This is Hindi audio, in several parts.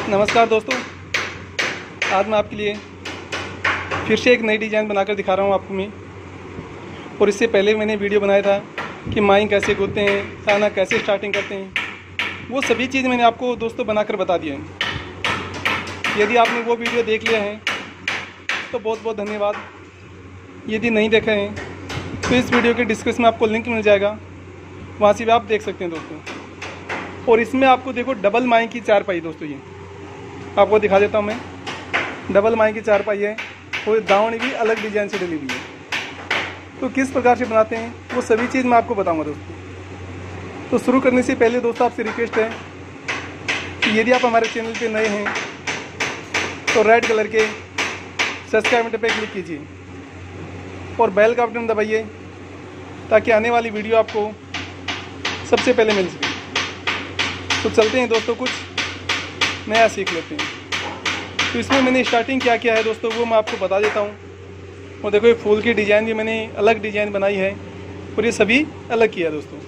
नमस्कार दोस्तों, आज मैं आपके लिए फिर से एक नई डिज़ाइन बनाकर दिखा रहा हूँ आपको मैं। और इससे पहले मैंने वीडियो बनाया था कि माइन कैसे गूंथते हैं, ताना कैसे स्टार्टिंग करते हैं, वो सभी चीज़ मैंने आपको दोस्तों बनाकर बता दिया है। यदि आपने वो वीडियो देख लिया है तो बहुत बहुत धन्यवाद। यदि नहीं देखा है तो इस वीडियो के डिस्क्रिप्शन में आपको लिंक मिल जाएगा, वहाँ से भी आप देख सकते हैं दोस्तों। और इसमें आपको देखो डबल माइन की चारपाई दोस्तों, ये आपको दिखा देता हूँ मैं। डबल माइन की चारपाई है और दावनी भी अलग डिजाइन से डली हुई है। तो किस प्रकार से बनाते हैं वो सभी चीज़ मैं आपको बताऊंगा दोस्तों। तो शुरू करने से पहले दोस्तों आपसे रिक्वेस्ट है कि यदि आप हमारे चैनल पे नए हैं तो रेड कलर के सब्सक्राइब बटन पर क्लिक कीजिए और बेल का बटन दबाइए ताकि आने वाली वीडियो आपको सबसे पहले मिल सके। तो चलते हैं दोस्तों, कुछ नया सीख लेते हैं। तो इसमें मैंने स्टार्टिंग क्या किया है दोस्तों वो मैं आपको बता देता हूँ। और देखो ये फूल की डिज़ाइन भी मैंने अलग डिज़ाइन बनाई है और ये सभी अलग किया है दोस्तों।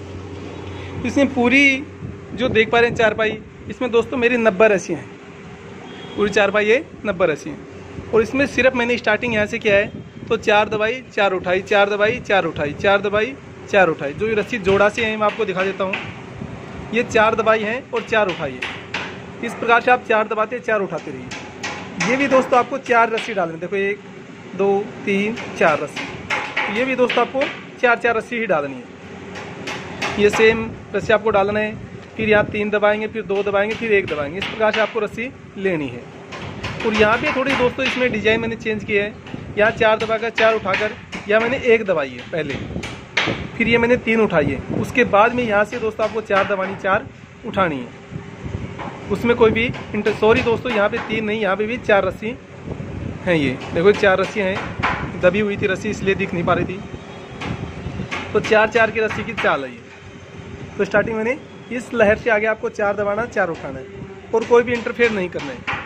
इसमें पूरी जो देख पा रहे हैं चारपाई, इसमें दोस्तों मेरी 90 रस्सियाँ हैं। पूरी चारपाई ये 90 रस्सियाँ हैं। और इसमें सिर्फ मैंने स्टार्टिंग यहाँ से किया है तो 4 दबाई 4 उठाई, 4 दबाई 4 उठाई, 4 दबाई 4 उठाई। जो ये रस्सी जोड़ा से है मैं आपको दिखा देता हूँ। ये 4 दबाई है और 4 उठाई है। इस प्रकार से आप 4 दबाते 4 उठाते रहिए। ये भी दोस्तों आपको 4 रस्सी डालनी, देखो 1 2 3 4 रस्सी। ये भी दोस्तों आपको 4 रस्सी ही डालनी है। ये सेम रस्सी आपको डालना है। फिर यहाँ 3 दबाएंगे, फिर 2 दबाएंगे, फिर 1 दबाएंगे। इस प्रकार से आपको रस्सी लेनी है। और यहाँ पे थोड़ी दोस्तों इसमें डिजाइन मैंने चेंज किया है। यहाँ 4 दबाकर 4 उठाकर यहाँ मैंने 1 दबाई है पहले, फिर ये मैंने 3 उठाई है। उसके बाद में यहाँ से दोस्तों आपको 4 दबानी, 4 उठानी है। उसमें कोई भी सॉरी दोस्तों, यहाँ पे 3 नहीं, यहाँ पे भी 4 रस्सी हैं। ये देखो 4 रस्सी हैं, दबी हुई थी रस्सी इसलिए दिख नहीं पा रही थी। तो 4 की रस्सी की चाल है ये। तो स्टार्टिंग मैंने इस लहर से आगे आपको 4 दबाना, 4 उठाना है और कोई भी इंटरफेयर नहीं करना है।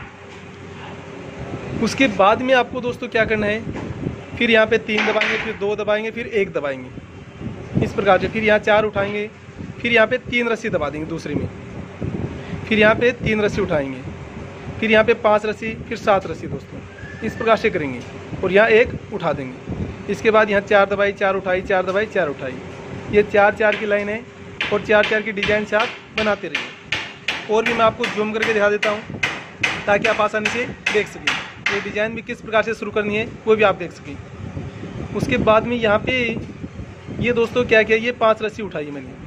उसके बाद में आपको दोस्तों क्या करना है, फिर यहाँ पे 3 दबाएंगे, फिर 2 दबाएंगे, फिर 1 दबाएंगे। इस प्रकार से फिर यहाँ 4 उठाएंगे, फिर यहाँ पे 3 रस्सी दबा देंगे दूसरी में, फिर यहाँ पे 3 रस्सी उठाएंगे, फिर यहाँ पे 5 रस्सी, फिर 7 रस्सी दोस्तों। इस प्रकार से करेंगे और यहाँ 1 उठा देंगे। इसके बाद यहाँ 4 दबाई 4 उठाई, 4 दबाई 4 उठाई। ये 4 की लाइन है और 4 की डिजाइन से आप बनाते रहिए। और भी मैं आपको जूम करके दिखा देता हूँ ताकि आप आसानी से देख सकें ये डिजाइन भी किस प्रकार से शुरू करनी है, वो भी आप देख सकें। उसके बाद में यहाँ पे ये दोस्तों क्या किया, ये 5 रस्सी उठाई है मैंने,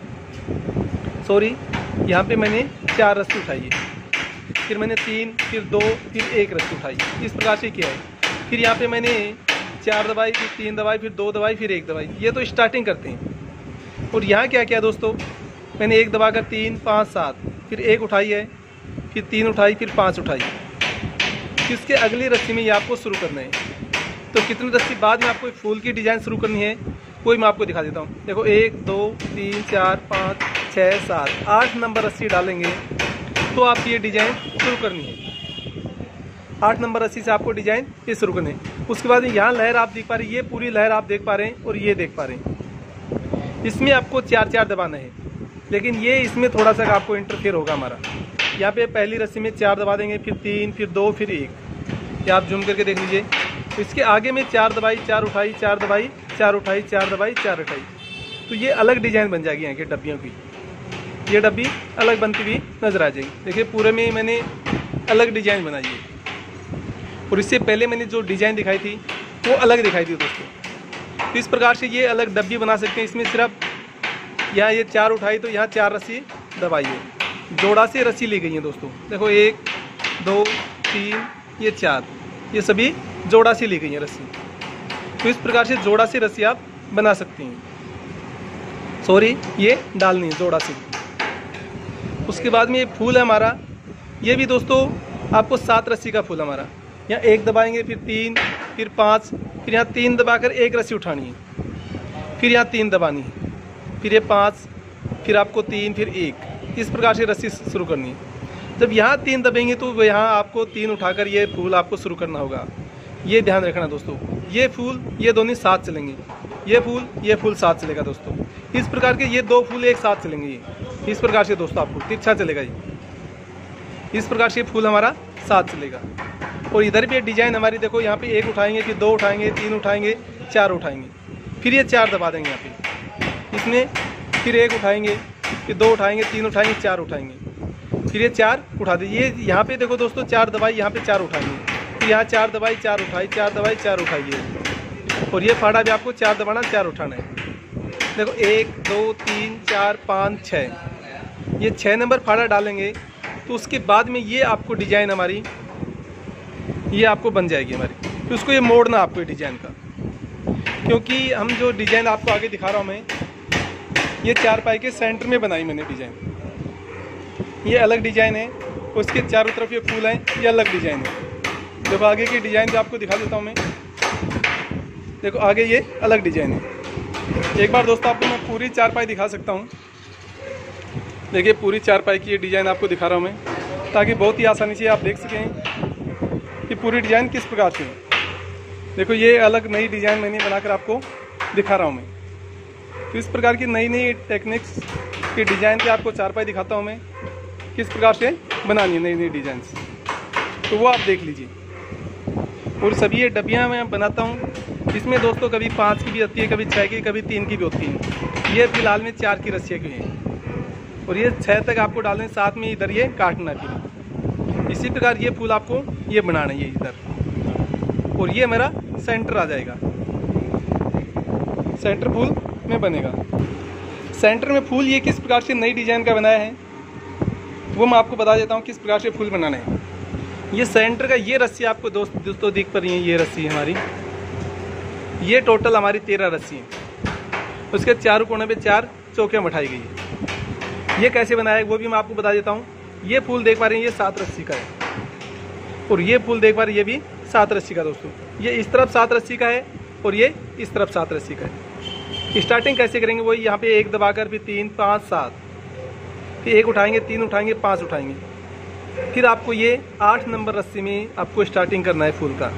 सॉरी यहाँ पे मैंने 4 रस्सी उठाई है, फिर मैंने 3, फिर 2, फिर 1 रस्सी उठाई। इस प्रकार से किया है। फिर यहाँ पे मैंने 4 दबाई, फिर 3 दबाई, फिर 2 दबाई, फिर 1 दबाई। ये तो स्टार्टिंग करते हैं। और यहाँ क्या किया दोस्तों, मैंने 1 दबाकर 3 5 7, फिर 1 उठाई है, फिर 3 उठाई, फिर 5 उठाई। इसके अगली रस्सी में ये आपको शुरू करना है। तो कितनी रस्सी बाद में आपको फूल की डिज़ाइन शुरू करनी है कोई मैं आपको दिखा देता हूँ। देखो 1 2 3 4 5 6 7 8 नंबर रस्सी डालेंगे तो आप ये डिज़ाइन शुरू करनी है। 8 नंबर रस्सी से आपको डिज़ाइन ये शुरू करनी है। उसके बाद यहाँ लहर आप देख पा रहे हैं, ये पूरी लहर आप देख पा रहे हैं और ये देख पा रहे हैं। इसमें आपको 4 दबाना है, लेकिन ये इसमें थोड़ा सा आपको इंटरफेयर होगा हमारा। यहाँ पे पहली रस्सी में 4 दबा देंगे, फिर 3, फिर 2, फिर 1। ये आप जूम करके देख लीजिए। इसके आगे में 4 दबाई 4 उठाई, 4 दबाई 4 उठाई, 4 दबाई 4 उठाई। तो ये अलग डिजाइन बन जाएगी यहाँ की डब्बियों की। ये डब्बी अलग बनती हुई नजर आ जाएगी। देखिए पूरे में मैंने अलग डिजाइन बनाई है और इससे पहले मैंने जो डिजाइन दिखाई थी वो अलग दिखाई थी दोस्तों। तो इस प्रकार से ये अलग डब्बी बना सकते हैं। इसमें सिर्फ यहाँ ये 4 उठाई तो यहाँ 4 रस्सी दबाई है। जोड़ा से रस्सी ली गई है दोस्तों। देखो 1 2 3 ये 4, ये सभी जोड़ा से ली गई है रस्सी। तो इस प्रकार से जोड़ा से रस्सी आप बना सकते हैं। सॉरी ये डालनी है जोड़ा से। उसके बाद में ये फूल है हमारा, ये भी दोस्तों आपको 7 रस्सी का फूल हमारा। यहाँ 1 दबाएंगे, फिर 3, फिर 5, फिर यहाँ 3 दबाकर 1 रस्सी उठानी है, फिर यहाँ 3 दबानी है, फिर ये 5, फिर आपको 3, फिर 1। इस प्रकार से रस्सी शुरू करनी है। जब यहाँ 3 दबेंगे तो यहाँ आपको 3 उठाकर ये फूल आपको शुरू करना होगा। ये ध्यान रखना दोस्तों, ये फूल ये दोनों साथ चलेंगे, ये फूल साथ चलेगा दोस्तों। इस प्रकार के ये 2 फूल एक साथ चलेंगे। ये इस प्रकार से दोस्तों आपको तिरछा चलेगा। ये इस प्रकार से फूल हमारा साथ चलेगा। और इधर भी डिजाइन हमारी देखो, यहाँ पे एक उठाएंगे, फिर दो उठाएंगे, तीन उठाएंगे, चार उठाएंगे, फिर ये चार दबा देंगे यहाँ पे। इसमें फिर एक उठाएंगे, फिर दो उठाएंगे, तीन उठाएंगे, चार उठाएंगे, फिर ये चार उठा दें। ये यहाँ पे देखो दोस्तों, चार दबाई, यहाँ पे चार उठाएंगे, फिर यहाँ चार दबाई, चार उठाई, चार दबाई, चार उठाइए। और ये फाड़ा भी आपको चार दबाना, चार उठाना है। देखो 1 2 3 4 5 6, ये 6 नंबर फाड़ा डालेंगे तो उसके बाद में ये आपको डिजाइन हमारी ये आपको बन जाएगी हमारी। फिर उसको ये मोड़ना आपको ये डिजाइन का, क्योंकि हम जो डिजाइन आपको आगे दिखा रहा हूँ मैं, ये चारपाई के सेंटर में बनाई मैंने डिजाइन। ये अलग डिजाइन है, उसके चारों तरफ ये फूल हैं, ये अलग डिजाइन है। देखो आगे की डिजाइन भी आपको दिखा देता हूँ मैं। देखो आगे ये अलग डिजाइन है। एक बार दोस्तों आपको मैं पूरी चारपाई दिखा सकता हूँ। देखिए पूरी चारपाई की ये डिज़ाइन आपको दिखा रहा हूँ मैं, ताकि बहुत ही आसानी से आप देख सकें कि पूरी डिज़ाइन किस प्रकार से है। देखो ये अलग नई डिज़ाइन मैंने बनाकर आपको दिखा रहा हूँ मैं। तो इस प्रकार की नई नई टेक्निक्स की डिज़ाइन पे आपको चारपाई दिखाता हूँ मैं, किस प्रकार से बनानी है नई नई डिज़ाइन। तो वो आप देख लीजिए। और सभी ये डब्बियाँ मैं बनाता हूँ, इसमें दोस्तों कभी 5 की भी होती है, कभी 6 की, कभी 3 की भी होती है। ये फिलहाल में 4 की रस्सियाँ की हैं और ये 6 तक आपको डालने, साथ में इधर ये काटना फिर। इसी प्रकार ये फूल आपको ये बनाना है, ये इधर, और ये मेरा सेंटर आ जाएगा। सेंटर फूल में बनेगा। सेंटर में फूल ये किस प्रकार से नई डिजाइन का बनाया है वो मैं आपको बता देता हूँ किस प्रकार से फूल बनाना है। ये सेंटर का ये रस्सी आपको दोस्तों दिख पा रही है, ये रस्सी हमारी, ये टोटल हमारी 13 रस्सी है। उसके चारों कोने पे 4 चौकियाँ बैठाई गई है। ये कैसे बनाया है वो भी मैं आपको बता देता हूँ। ये फूल देख पा रहे हैं, ये 7 रस्सी का है, और ये फूल देख पा रहे हैं, ये भी 7 रस्सी का दोस्तों। ये इस तरफ 7 रस्सी का है और ये इस तरफ 7 रस्सी का है। स्टार्टिंग कैसे करेंगे वही, यहाँ पे 1 दबाकर, फिर 3 5 7, फिर 1 उठाएंगे, 3 उठाएंगे, 5 उठाएंगे, फिर आपको ये 8 नंबर रस्सी में आपको स्टार्टिंग करना है फूल का।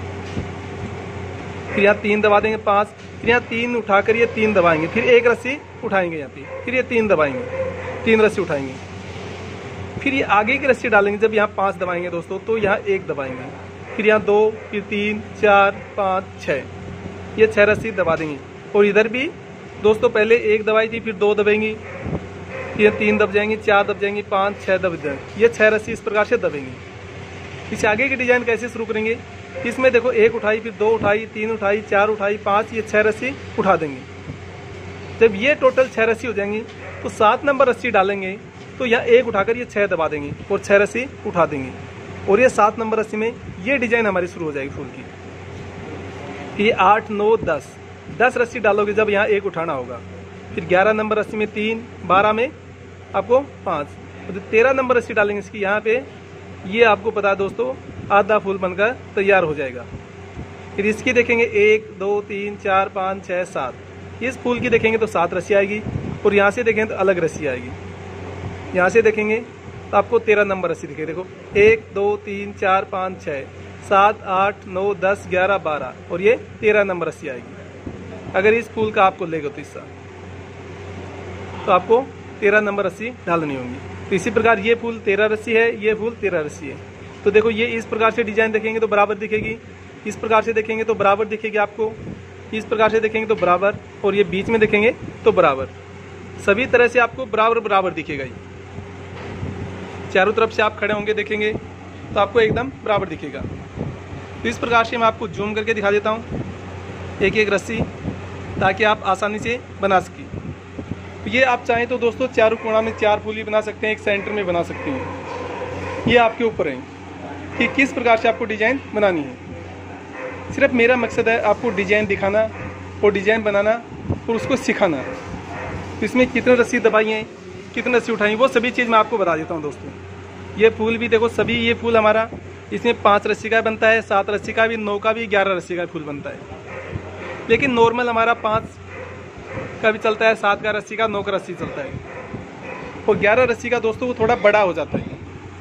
फिर यहाँ 3 दबा देंगे, 5, फिर यहाँ 3 उठाकर ये 3 दबाएंगे, फिर 1 रस्सी उठाएंगे यहाँ पे, फिर ये 3 दबाएंगे, 3 रस्सी उठाएंगे, फिर ये आगे की रस्सी डालेंगे। जब यहाँ 5 दबाएंगे दोस्तों तो यहाँ 1 दबाएंगे, फिर यहाँ 2, फिर 3 4 5 6, ये 6 रस्सी दबा देंगे। और इधर भी दोस्तों पहले 1 दबाई थी, फिर 2 दबेंगी, फिर 3 दब जाएंगी, 4 दब जाएंगी, 5 6 दब जाएंगे। ये 6 रस्सी इस प्रकार से दबेंगी। इस आगे की डिजाइन कैसे शुरू करेंगे, इसमें देखो 1 उठाई, फिर 2 उठाई, 3 उठाई, 4 उठाई, 5, ये 6 रस्सी उठा देंगे। जब ये टोटल 6 रस्सी हो जाएंगी तो 7 नंबर रस्सी डालेंगे, तो यहाँ 1 उठाकर ये 6 दबा देंगे और 6 रस्सी उठा देंगे, और ये 7 नंबर रस्सी में ये डिजाइन हमारी शुरू हो जाएगी फूल की। ये 8 9 10 रस्सी डालोगे जब यहाँ 1 उठाना होगा, फिर 11 नंबर रस्सी में 3, 12 में आपको 5, तो 13 नंबर रस्सी डालेंगे इसकी यहाँ पे। ये आपको पता है दोस्तों आधा फूल बनकर तैयार हो जाएगा। फिर इसकी देखेंगे 1 2 3 4 5 6 7, इस फूल की देखेंगे तो 7 रस्सी आएगी, और यहाँ से देखेंगे तो अलग रस्सी आएगी। यहाँ से देखेंगे तो आपको 13 नंबर रस्सी दिखेगी। देखो 1 2 3 4 5 6 7 8 9 10 11 12, और ये 13 नंबर रस्सी आएगी। अगर इस फूल का आपको लेगा तो हिस्सा, तो आपको 13 नंबर रस्सी डालनी होगी। तो इसी प्रकार ये फूल 13 रस्सी है, ये फूल 13 रस्सी है। तो देखो ये इस प्रकार से डिजाइन देखेंगे तो बराबर दिखेगी, इस प्रकार से देखेंगे तो बराबर दिखेगी आपको, इस प्रकार से देखेंगे तो बराबर, और ये बीच में देखेंगे तो बराबर। सभी तरह से आपको बराबर बराबर दिखेगा। ये चारों तरफ से आप खड़े होंगे देखेंगे तो आपको एकदम बराबर दिखेगा। तो इस प्रकार से मैं आपको जूम करके दिखा देता हूँ एक एक रस्सी, ताकि आप आसानी से बना सकें। तो ये आप चाहें तो दोस्तों चारों कोना में 4 फूल भी बना सकते हैं, एक सेंटर में बना सकते हैं। ये आपके ऊपर है कि किस प्रकार से आपको डिज़ाइन बनानी है। सिर्फ मेरा मकसद है आपको डिज़ाइन दिखाना और डिज़ाइन बनाना और उसको सिखाना। तो इसमें कितने रस्सी दबाई हैं, कितने रस्सी उठाई, वो सभी चीज़ मैं आपको बता देता हूँ दोस्तों। ये फूल भी देखो, सभी ये फूल हमारा इसमें 5 रस्सी का बनता है, 7 रस्सी का भी, 9 का भी, 11 रस्सी का फूल बनता है। लेकिन नॉर्मल हमारा 5 का भी चलता है, 7 का रस्सी का, 9 का रस्सी चलता है, और 11 रस्सी का दोस्तों वो थोड़ा बड़ा हो जाता है,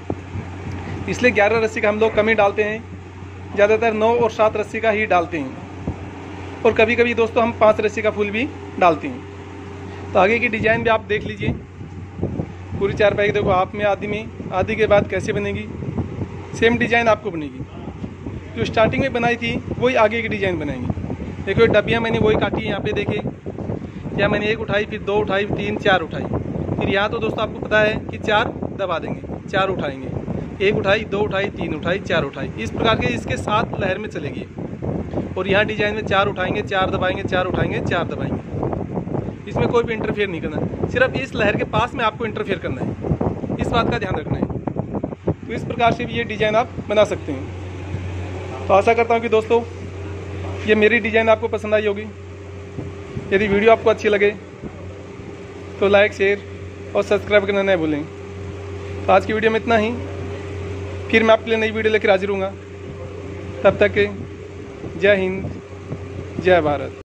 इसलिए 11 रस्सी का हम लोग कम ही डालते हैं। ज़्यादातर 9 और 7 रस्सी का ही डालते हैं, और कभी कभी दोस्तों हम 5 रस्सी का फूल भी डालते हैं। तो आगे की डिज़ाइन भी आप देख लीजिए, पूरी चारपाई देखो हाफ में, आधी के बाद कैसे बनेगी, सेम डिज़ाइन आपको बनेगी। जो स्टार्टिंग में बनाई थी वही आगे की डिज़ाइन बनाएंगे। देखो ये डब्बियाँ मैंने वही काटी है, यहाँ पे देखे, या मैंने एक उठाई, फिर दो उठाई, तीन, चार उठाई, फिर यहाँ तो दोस्तों आपको पता है कि चार दबा देंगे, चार उठाएंगे, एक उठाई, दो उठाई, तीन उठाई, चार उठाई, इस प्रकार के इसके 7 लहर में चलेगी। और यहाँ डिजाइन में 4 उठाएंगे, 4 दबाएंगे, 4 उठाएंगे, 4 दबाएंगे। इसमें कोई भी इंटरफेयर नहीं करना, सिर्फ इस लहर के पास में आपको इंटरफेयर करना है, इस बात का ध्यान रखना है। तो इस प्रकार से भी ये डिज़ाइन आप बना सकते हैं। तो आशा करता हूँ कि दोस्तों ये मेरी डिज़ाइन आपको पसंद आई होगी। यदि वीडियो आपको अच्छी लगे तो लाइक, शेयर और सब्सक्राइब करना नहीं भूलें। तो आज की वीडियो में इतना ही, फिर मैं आपके लिए नई वीडियो लेकर हाजिर हूँगा। तब तक जय हिंद, जय भारत।